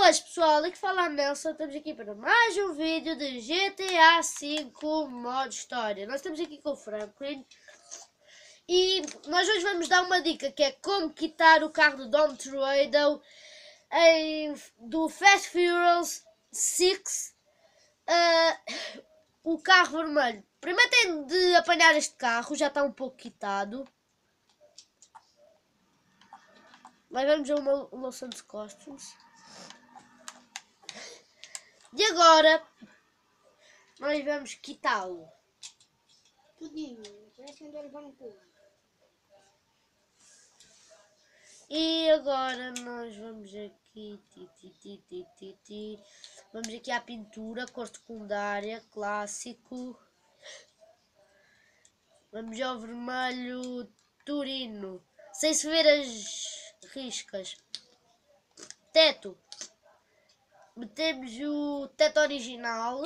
Boas pessoal, aqui fala a Nelson, estamos aqui para mais um vídeo de GTA V modo história. Nós estamos aqui com o Franklin e nós hoje vamos dar uma dica que é como quitar o carro do Dom Toretto do Fast Furious 6, o carro vermelho. Primeiro tem de apanhar este carro, já está um pouco quitado. Nós vamos a uma loção de costumes. E agora nós vamos quitá-lo. Tudinho, parece que ele vai no pulo. E agora nós vamos aqui, vamos aqui à pintura, cor secundária, clássico. Vamos ao vermelho Turino, sem se ver as riscas. Teto. Metemos o teto original.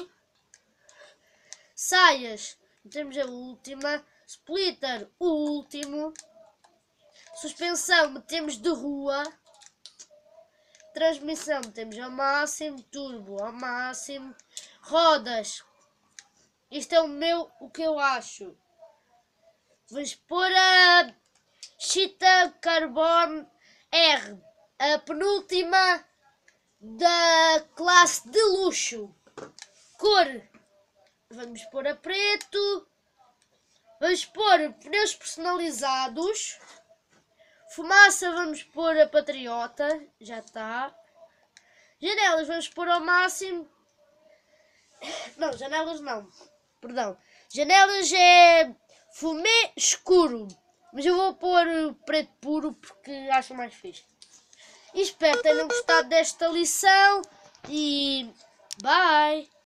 Saias, metemos a última. Splitter, o último. Suspensão, metemos de rua. Transmissão, metemos ao máximo. Turbo, ao máximo. Rodas. Isto é o que eu acho. Vamos pôr a Chita Carbon R, a penúltima da classe de luxo. Cor, vamos pôr a preto. Vamos pôr pneus personalizados. Fumaça, vamos pôr a patriota. Já está. Janelas, vamos pôr ao máximo. Não, janelas não. Perdão. Janelas é fumê escuro. Mas eu vou pôr preto puro porque acho mais fixe. E espero que tenham gostado desta lição. E bye!